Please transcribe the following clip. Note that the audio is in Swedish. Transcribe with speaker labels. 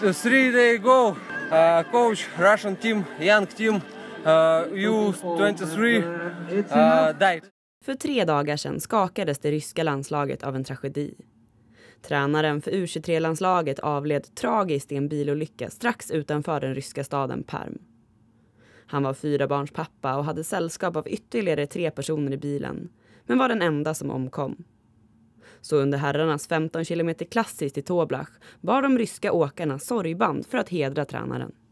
Speaker 1: 3 days ago, coach, Russian team, young team, U23, died.
Speaker 2: För 3 dagar sedan skakades det ryska landslaget av en tragedi. Tränaren för U23-landslaget avled tragiskt i en bilolycka strax utanför den ryska staden Perm. Han var 4 barns pappa och hade sällskap av ytterligare 3 personer i bilen, men var den enda som omkom. Så under herrarnas 15 kilometer klassiskt i Toblach bar de ryska åkarna sorgband för att hedra tränaren.